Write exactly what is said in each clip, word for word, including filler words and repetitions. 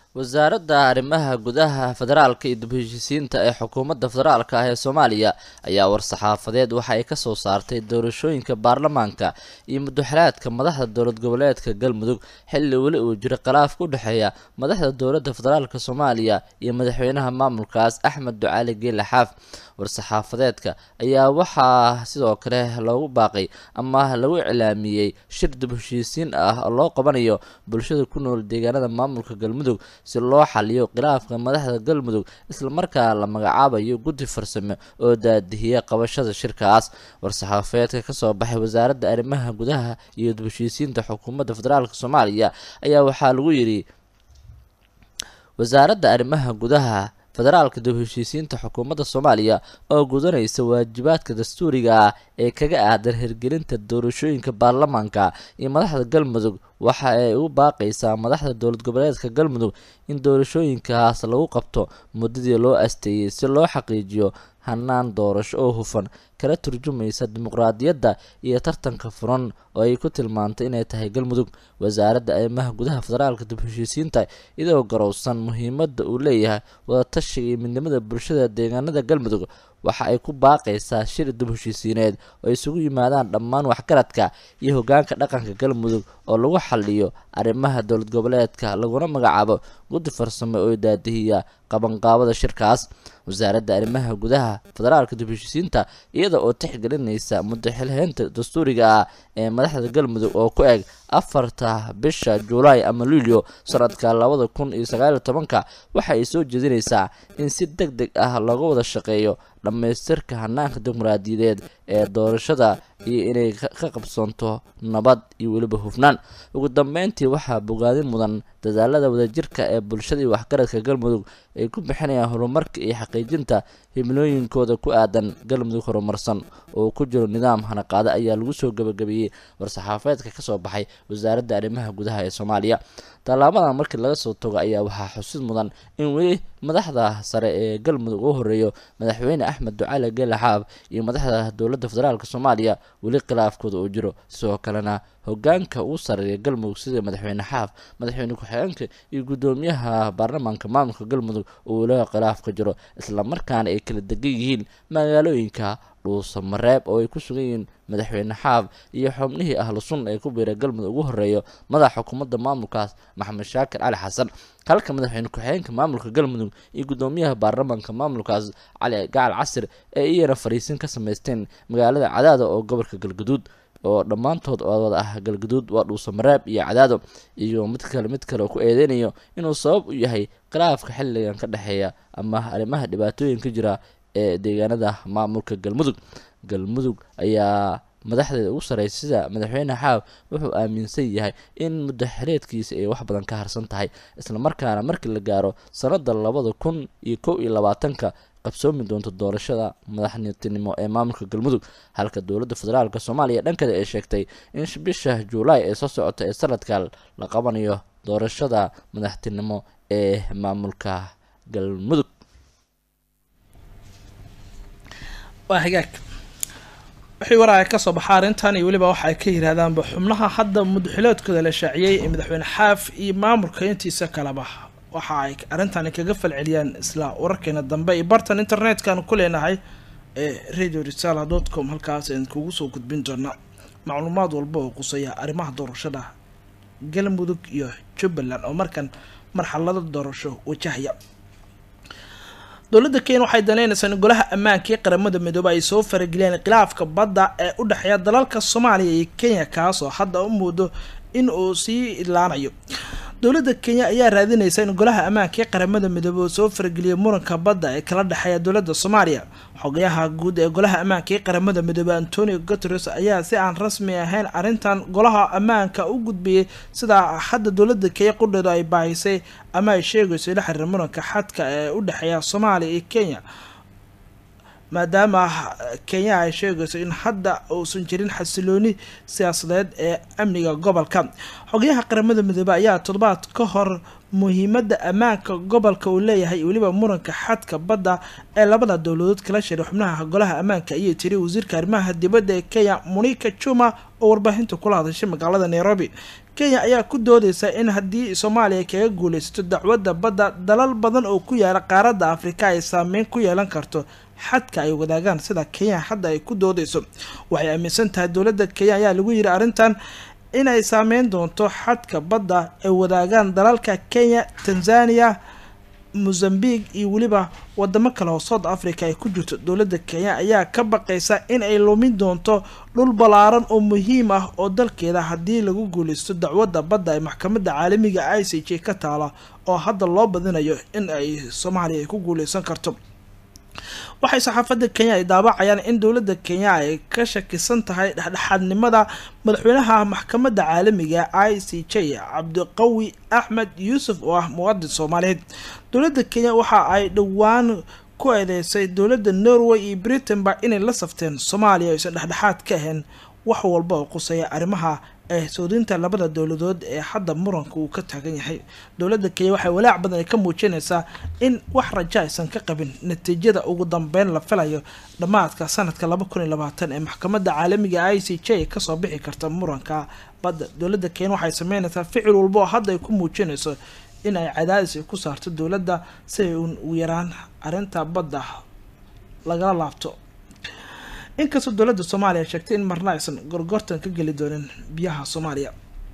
wasaaradda arrimaha gudaha federaalka iyo dib u heshiisiinta ee xukuumadda federaalka ah ee Soomaaliya ayaa war-saxaafadeed waxa ay ka soo saartay doorashooyinka baarlamaanka iyo madaxweynaha madaxda dowlad goboleedka Galmudug xilli wali uu jiro khilaaf u dhaxeeya madaxda dowladda federaalka Soomaaliya iyo madaxweynaha maamulkaas Axmed Ducaale Geele Xaaf. war-saxaafadeedka ayaa waxaa sidoo kale loogu baaqay ama lagu iclaamiyay shir dib u heshiisiin ah oo loo qabanayo bulshada ku nool deegaanada maamulka Galmudug si loo xaliyo khilaafka madaxda Galmudug isla markaa la magacaabayo guddi farsamo oo daadihiya qabashada shirkaas. war-saxaafadeedka ka soo baxay wasaaradda arrimaha gudaha iyo dib u heshiisiinta xukuumadda federaalka Soomaaliya ayaa waxaa lagu yiri wasaaradda arrimaha gudaha federaalka dib u heshiisiinta xukuumadda Soomaaliya oo gudanaysa waajibaadka dastuuriga ah ee kaga aadan hirgelinta doorashooyinka baarlamaanka iyo madaxda Galmudug waxa ay u baaqaysaa madaxda dowlad goboleedka Galmudug in doorashooyinkaas lagu qabto muddadii loo asteeyay si loo xaqiijiyo hanaan doorasho oo hufan kala turjumaysa dimuqraadiyadda iyo tartanka furan oo ay ku tilmaantay inay tahay Galmudug. wasaaradda arrimaha gudaha federaalka dib u heshiisiinta iyadoo garowsan muhiimadda uu leeyahay wada tashiga iyo midnimada bulshada deegaanada Galmudug waxa ay ku baaqaysaa shir dib u heshiisiineed oo isugu yimaadaan dhammaan waxgaradka iyo hoggaanka dhaqanka Galmudug oo lagu xalliyo arrimaha dowlad goboleedka laguna magacaabo guddi farsamo oo daadihiya qabanqaabada shirkaas. wasaaradda arrimaha gudaha federaalka dib u heshiisiinta iyada oo tixgelinaysa muddo xilhaynta dastuuriga ah ee madaxda Galmudug oo ku eg afarta bisha Juulaay ama Luulyo sanadka labada kun iyo sagaal iyo tobanka waxa ay soo jeedinaysaa in si degdeg ah looga wada shaqeeyo dhamaystirka hanaanka dimuqraadiyadeed ee doorashada iyo inay ka qabsanto nabad iyo weliba hufnaan. ugu dambeyntii waxaa bogaadin mudan dadaalada wadajirka ee bulshada iyo waxgaradka Galmudug ay ku bixinayaan horumarka iyo xaqiijinta himilooyinkooda ku aadan Galmudug horumarsan oo ku jiro nidaam hanaqaada ayaa lagu soo gabagabeeyay war-saxaafadeedka ka soo baxay wasaaradda arrimaha gudaha ee Soomaaliya. talaabadan markii laga soo tago ayaa waxaa xusid mudan in weli madaxda sare ee Galmudug uu horeeyo madaxweyne Axmed Ducaale Geele Xaaf iyo madaxda dowladda federaalka Soomaaliya weli khilaafkooda uu jiro. sidoo kalena hoggaanka uu sareeya Galmudug sida madaxweyne Xaaf madaxweyne ku-xigeenka iyo gudoomiyaha baarlamaanka maamulka Galmudug uu la khilaaf ka jiro isla markaana ay kala degan yihiin magaalooyinka Dhuusamareeb oo ay ku sugan yihiin madaxweyne Xaaf iyo xubnihii ahlu sunna ee ku biiray Galmudug ugu horeeyo madaxa xukuumadda maamulkaas Maxamed Shaakir Cali Xasan halka madaxweyne ku-xigeenka maamulka Galmudug iyo gudoomiyaha baarlamaanka maamulkaas Cali Gacal Casir ee iyana fariisin ka sameysteen magaalada Cadaado oo gobolka Galgaduud oo dhamaantood oo wada ah Galgaduud waa Dhuusamareeb iyo Cadaado iyo mid kale mid kale ku eedeynayo inuu sabab u yahay khilaafka xilligan ka dhaxeeya ama arrimaha dhibaatooyinka jira ee deegaanada maamulka Galmudug. Galmudug ayaa madaxdeeda ugu sareysa sida madaxweyne Xaaf wuxuu aaminsan yahay in muddo xileedkiisa ay wax badan ka harsan tahay isla markaana markii la gaaro sanada labada kun iyo kow iyo labaatanka qabsoomi doonto doorashada madaxnimo ee maamulka Galmudug halka dowladda federaalka Soomaaliya dhankeeda ay sheegtay in bisha Juulaay ee soo socota ee sanadkan la qabanayo doorashada madaxtinimo ee maamulka Galmudug. waa hagaag wixii waraa ka soo baxay arintan iyo waliba waxa ay ka yiraahdaan xubnaha hadda mudxiloodkooda la shaaciyay ee madaxweyne Xaaf iyo maamulka intiisa kala bax waxa ay arintan kaga falceliyaan isla wararkeena dambe ee bartan internet-kan ku leenahay ee radio risala dot com halkaas aan kugu soo gudbin doona macluumaad walba oo qusaya arrimaha doorashada Galmudug iyo Jubbaland oo markan marxalada doorasho wajahaya. dowladda Kenya waxay daneynaysaa in golaha ammaanka ee qaramada midoobay ay soo farageliyaan khilaafka badda ee u dhaxeeya dalalka Soomaaliya iyo Kenya kaas oo hadda u muudo in uu sii ilaanayo. dowladda Kenya ayaa raadinaysa in golaha ammaanka ee qaramada midoobay soo farageliyo muranka badda ee kala dhaxeeya dowladda Soomaaliya. xogayaha guud ee golaha ammaanka ee qaramada midoobay Antonio Guterres ayaa si aan rasmi ahayn arintan golaha ammaanka u gudbiyay sida hadda dowladda Kenya qudheeda ay baahisay ama ay sheegayso in xiriir muranka xadka ee u dhaxeeya Soomaaliya iyo Kenya maadaama Kenya ay sheegayso in hadda uusan jirin xasilooni siyaasadeed ee amniga gobolka. xogayaha qaramada midoobay ayaa toddobaad ka hor muhiimadda ammaanka gobolka uu leeyahay weliba muranka xadka badda ee labada dowladood kala shiray xubnaha golaha ammaanka ayay tiri wasiirka arrimaha dibadda ee Kenya Monica Chuma oo warbaahinta kula hadashay magaalada Nairobi. Kenya ayaa ku doodaysa in haddii Soomaaliya kaga guuleysto dacwadda badda dalal badan oo ku yaala qaaradda Afrika ay saameyn ku yeelan karto xadka ay wadaagaan sida Kenya hadda ay ku doodayso. Waxay aaminsan tahay dowladda Kenya ayaa lagu yiri arrintan inay saameyn doonto xadka badda ay wadaagaan dalalka Kenya, Tanzania, Mozambique iyo waliba wadamo kale oo South Africa ay ku jirto. Dowladda Kenya ayaa ka baqaysa in ay lumin doonto dhul balaaran oo muhiim ah oo dalkeeda haddii lagu guuleysto dacwadda badda ee maxkamadda caalamiga I C J ka taala oo hadda loo badinayo in ay Soomaaliya ay ku guuleysan karto. waxay saxaafadda Kenya ay daabacayaan in dowladda Kenya ay ka shakisan tahay dhexdhexaadnimada madaxweynaha maxkamadda caalamiga I C J Cabdiqawi Axmed Yuusuf oo ah muwaadin Soomaaliyeed. Dowladda Kenya waxa ay dhawaan ku eedeysay dowladda Norway iyo Britain ba inay la safteen Soomaaliya oo dhexdhexaad ka ahayn wax walba oo quseeya arrimaha ee soodinta labada dowladood ee hadda muranka uu ka taagan yahay. Dowladda Kenya waxay walaac badan ka muujinaysaa in wax rajo aysan ka qabin natiijada ugu dambeyn la filayo dhamaadka sanadka laba kun iyo labaatan ee maxkamadda caalamiga I C J ka soo bixi karta muranka badda. Dowladda Kenya waxay sameynaysaa ficil walba oo hadda ay ku muujinayso in ay cadaadis ku saarto dowladda si ay u yaraan arrinta badda laga laabto. inkastoo dowladda Soomaaliya sheegtay in marna aysan gorgortan ka gali doonin biyaha Soomaaliya.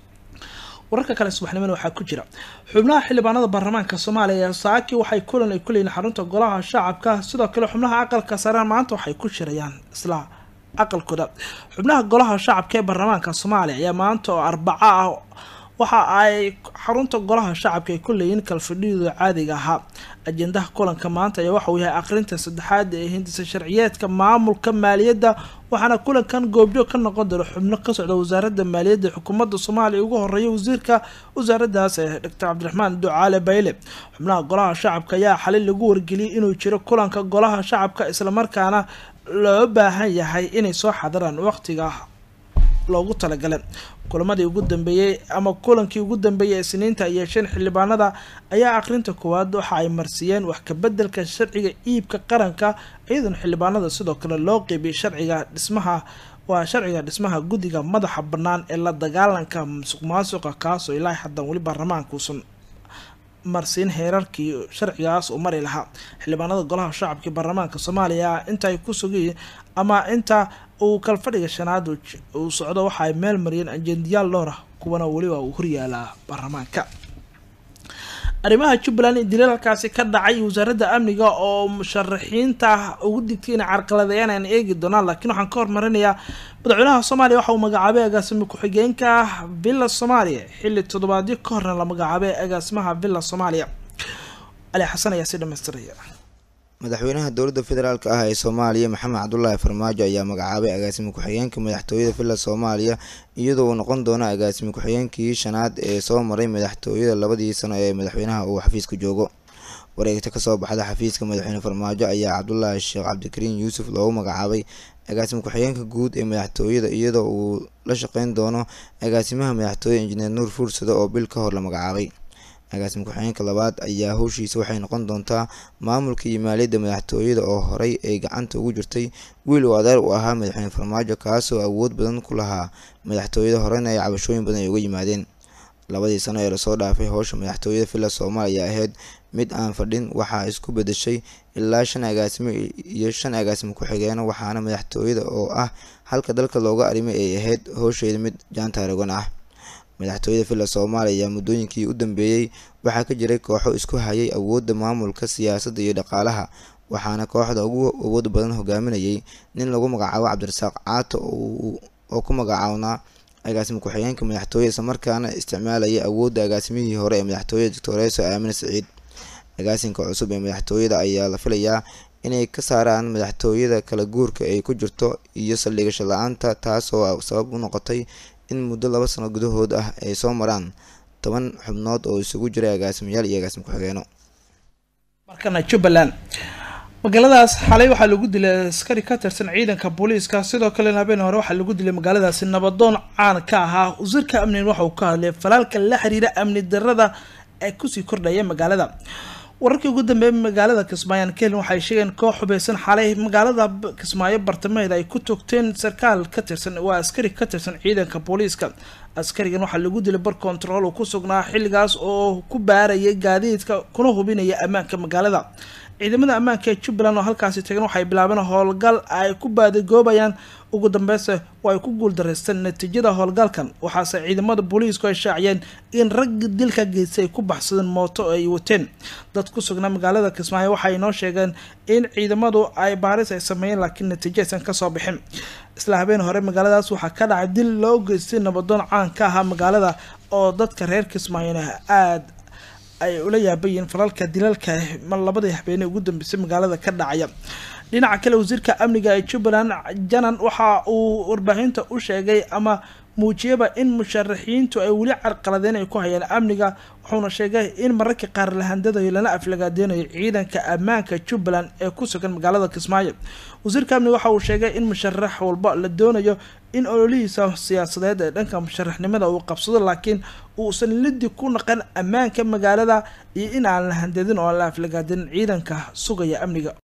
wararka kale subaxnimada waxaa ku jira xubnaha xildhibaanada baarlamaanka Soomaaliya saaki waxay kulan ay ku leeyihiin xarunta golaha shacabka. Sidoo kale xubnaha aqalka sare maanta waxay ku shirayaan isla aqalkooda. xubnaha golaha shacabka ee baarlamaanka Soomaaliya ayaa maanta oo Arbaca ah waxa ay xarunta golaha shacabka ay ku leeyihiin kalfadhiyada caadiga ah. ajendaha kulanka maanta ayaa waxa uu yahay aqrinta saddexaad ee hindisa sharciyeedka maamulka maaliyadda, waxaana kulankan goobjoog ka noqon doona xubno ka socda wasaaradda maaliyadda xukuumadda Soomaaliya ugu horeeya wasiirka wasaaraddaas ee Doctor Cabdiraxmaan Ducaale Bayle. xubnaha golaha shacabka ayaa xalay lagu wargeliyay inuu jiro kulanka golaha shacabka isla markaana loo baahan yahay inay soo xadiraan waqtiga loogu talagalay. kulamadii ugu dambeeyay ama kulankii ugu dambeeyay Isniinta iyo shan xildhibaanada ayaa aqrinta koowaad waxa ay marsiyeen wax ka bedelka sharciga iibka qaranka iyadoo xildhibaanada sidoo kale loo qeybiyay sharciga dhismaha waa sharciga dhismaha guddiga madaxa bannaan ee la dagaalanka musuqmaasuqa kaas oo ilaa hadda wali baarlamaanku uusan marsiin heerarkii sharcigaas uu mari lahaa. xildhibaanada golaha shacabka baarlamaanka Soomaaliya inta ay ku sugayeen ama inta uu kalfadhiga shanaad uu socdo waxa ay meel mariyeen ajendayaal dhowr ah kuwana wali waa uu horyaalaa baarlamaanka. arrimaha Jubbaland dilalkaasi ka dhacay wasaaradda amniga oo musharaxiinta ugu digtay in carqaladeeyaan aan eegi doonaan, laakiin waxaan ka hormarinayaa madaxweynaha Soomaaliya waxa uu magacaabay agaasimo ku-xigeenka Villa Soomaaliya xilli toddobaadyo ka horna la magacaabay agaasimaha Villa Soomaaliya. Ali Xasan ayaa si dhameystiraya. madaxweynaha dowladda federaalka ah ee Soomaaliya Maxamed Cabdullaahi Farmaajo ayaa magacaabay agaasimo ku-xigeenka madaxtooyada Villa Soomaaliya iyadoo uu noqon doono agaasimo ku-xigeenkii shanaad ee soo maray madaxtooyada labadii sano ee madaxweynaha uu xafiiska joogo. wareegta ka soo baxda xafiiska madaxweyne Farmaajo ayaa Cabdullaahi Sheekh Cabdikariin Yuusuf loogu magacaabay agaasimo ku-xigeenka guud ee madaxtooyada iyadoo uu la shaqeyn doono agaasimaha madaxtooyada Injineer Nuur Fursado oo bil ka hor la magacaabay. agaasimo ku-xigeenka labaad ayaa howshiisa waxay noqon doontaa maamulka iyo maaliyadda madaxtooyada oo horey ay gacanta ugu jirtay wiil uu adeer u ahaa madaxweyne Farmaajo kaasoo awood badan ku lahaa madaxtooyada horena ay cabashooyin badan ay uga yimaadeen. labadii sano ee lasoo dhaafay howsha madaxtooyada Villa Soomaaliya ahayd mid aan fadhin waxaa isku bedeshay ilaa shan agaasimo iyo shan agaasimo ku-xigeeno waxaana madaxtooyada oo ah halka dalka looga arrimay ay ahayd howsheeda mid jaantaaragon ah. madaxtooyada Villa Soomaaliya muddooyinkii u dambeeyay waxaa ka jiray kooxo isku hayay awoodda maamulka siyaasadda iyo dhaqaalaha waxaana kooxda ugu awood badan hogaaminayay nin lagu magacaabo Cabdirasaaq Caato oo ku magacaabnaa agaasimo ku-xigeenka madaxtooyada isla markaana isticmaalaya awoodda agaasimihii hore ee madaxtooyada Doctor Aamin Saciid. agaasinka cusub ee madaxtooyada ayaa la filayaa inay ka saaraan madaxtooyada kala guurka ay ku jirto iyo saldhigasho la-aanta taasoo sabab u noqotay in muddo laba sano gudahood ah ay soo maraan toban xubnood oo isugu jiray agaasimayaal iyo agaasimo ku-xigeeno. markana Jubbaland magaaladaas xalay waxaa lagu dilay askari ka tirsan ciidanka booliiska. sidoo kale habeen hore waxaa lagu dilay magaaladaasi nabadoon caan ka ahaa. wasiirka amniga waxa uu ka hadlay falaalka la xiriira amni darrada ee kusii kordhaya magaalada. wararkii ugu dambeeyay magaalada Kismaayo Kenya waxay sheegeen koox hubeysan xalay magaalada Kismaayo bartamaheeda ay ku togteen sarkaal ka tirsan waa askari ka tirsan ciidanka booliiska. askarigan waxaa lagu dilay bar control oo ku sugnaa xilligaas oo ku baarayay gaadiidka kuna hubinaya ammaanka magaalada. ciidamada ammaanka ee Jubbaland oo halkaasi tagan waxay bilaabeen howlgal ay ku baadagoobayaan ugu dambeynse way ku guuldareysteen natiijada howlgalkan. waxaase ciidamada booliisku ay shaaciyeen in rag dilka geystay ku baxsadeen mooto ay wateen. dad ku sugnaa magaalada Kismaayo waxay noo sheegeen in ciidamadu ay baaris ay sameeyeen laakiin natiijo aysan ka soo bixin. isla habeen hore magaaladaas waxaa ka dhacay dil loo geystay nabadoon caan ka ah magaalada oo dadka reer Kismaayona aad ay ula yaabayeen falalka dilalka ma labadii habeen ugu dambeysay magaalada ka dhacaya. dhinaca kale wasiirka amniga ee Jubbaland Janan waxa uu warbaahinta u sheegay ama muujiyaba in musharaxiintu ay wali carqaladeen ay ku hayaan amniga. wuxuuna sheegay in mararka qaar la handadayo lana aflagaadeeyo ciidanka ammaanka Jubbaland ee ku sugan magaalada Kismaayo. wasiirka amniga waxa uu sheegay in musharax walba la doonayo in ololihiisa siyaasadeed ee dhanka musharaxnimada uu qabsado laakiin uusan lidi ku naqan ammaanka magaalada iyo in aan la handadin oo la aflagaadeeyo ciidanka sugaya amniga.